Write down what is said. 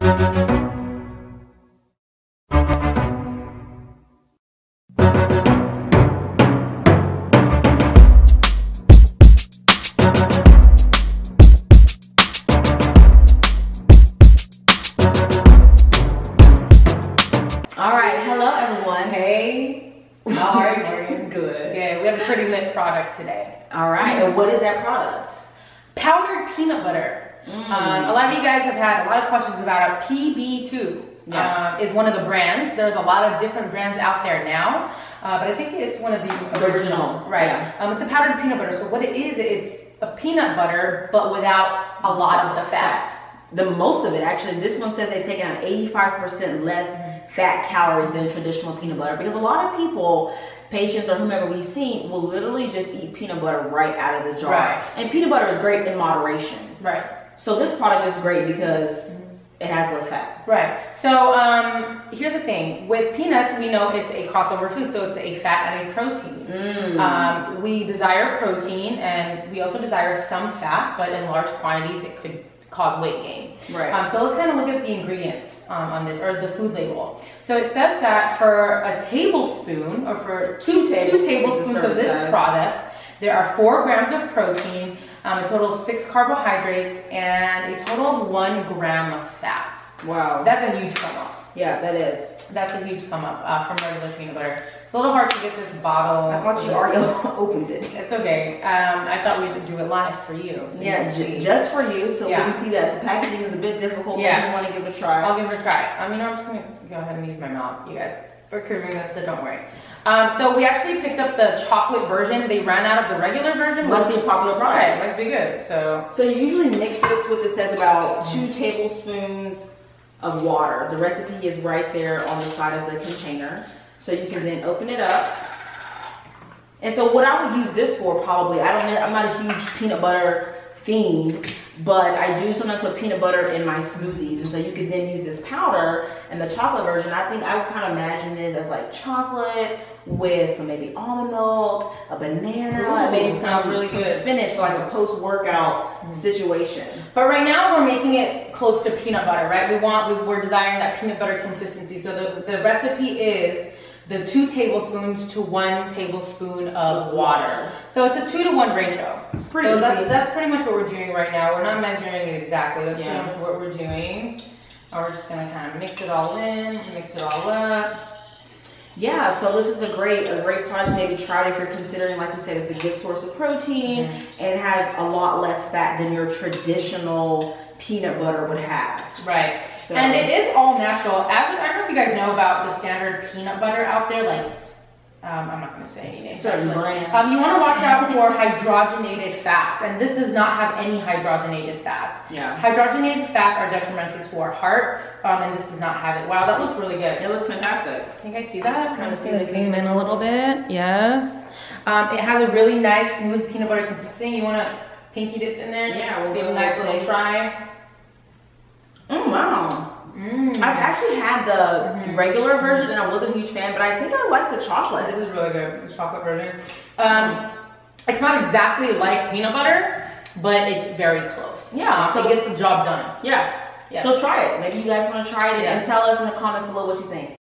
All right, hello everyone. Hey, how are you, Morgan? Good. Good. We have a pretty lit product today. All right, and what is that product? Powdered peanut butter. A lot of you guys have had a lot of questions about it. PB2 is one of the brands. There's a lot of different brands out there now, but I think it's one of the original. Right. Yeah. It's a powdered peanut butter. So what it is, it's a peanut butter, but without a lot of the fat. The most of it, actually. This one says they've taken out 85% less fat calories than traditional peanut butter, because a lot of people, patients or whomever we've seen, will literally just eat peanut butter right out of the jar. Right. And peanut butter is great in moderation. Right. So this product is great because it has less fat. Right. So here's the thing. With peanuts, we know it's a crossover food, so it's a fat and a protein. We desire protein, and we also desire some fat, but in large quantities it could cause weight gain. Right. So let's kind of look at the ingredients on this, or the food label. So it says that for a tablespoon, or for two tablespoons of this product, there are 4 grams of protein, a total of 6 carbohydrates, and a total of 1 gram of fat. Wow. That's a huge come up. Yeah, that is. That's a huge come up from regular peanut butter. It's a little hard to get this bottle. I thought you already opened it. It's okay. I thought we would do it live for you. So yeah, just for you, so we can see that the packaging is a bit difficult, but you want to give it a try. I'll give it a try. I'm just going to go ahead and use my mouth, you guys. We're curving this, so don't worry. So we actually picked up the chocolate version. They ran out of the regular version. Must be a popular product. Right, must be good. So you usually mix this with, it says about 2 tablespoons of water. The recipe is right there on the side of the container. So you can then open it up. And so what I would use this for, probably, I'm not a huge peanut butter fiend, but I do sometimes put peanut butter in my smoothies. And so you could then use this powder, and the chocolate version, I think I would kind of imagine it as like chocolate with some maybe almond milk, a banana, maybe some spinach for like a post-workout situation. But right now we're making it close to peanut butter, right? We're desiring that peanut butter consistency. So the recipe is the 2 tablespoons to 1 tablespoon of water. So it's a 2 to 1 ratio. Pretty easy. That's pretty much what we're doing right now. We're not measuring it exactly. That's pretty much what we're doing. And we're just gonna kind of mix it all in, mix it all up. Yeah, so this is a great product to maybe try if you're considering, like we said, it's a good source of protein, and it has a lot less fat than your traditional peanut butter would have. Right. So. And it is all natural. I don't know if you guys know about the standard peanut butter out there, like, I'm not going to say any names. Certain brands. You want to watch out for hydrogenated fats, and this does not have any hydrogenated fats. Yeah. Hydrogenated fats are detrimental to our heart, and this does not have it. Wow, that looks really good. It looks fantastic. Can you guys see that? I'm just going to zoom in a little bit. Yes. It has a really nice, smooth peanut butter consistency. You want to pinky dip in there? Yeah, we'll give it a nice little try. Wow. I've actually had the regular version, and I wasn't a huge fan, but I think I like the chocolate. This is really good, the chocolate version. It's not exactly like peanut butter, but it's very close. Yeah. So it gets the job done. Yeah. Yes. So try it. Maybe you guys want to try it and tell us in the comments below what you think.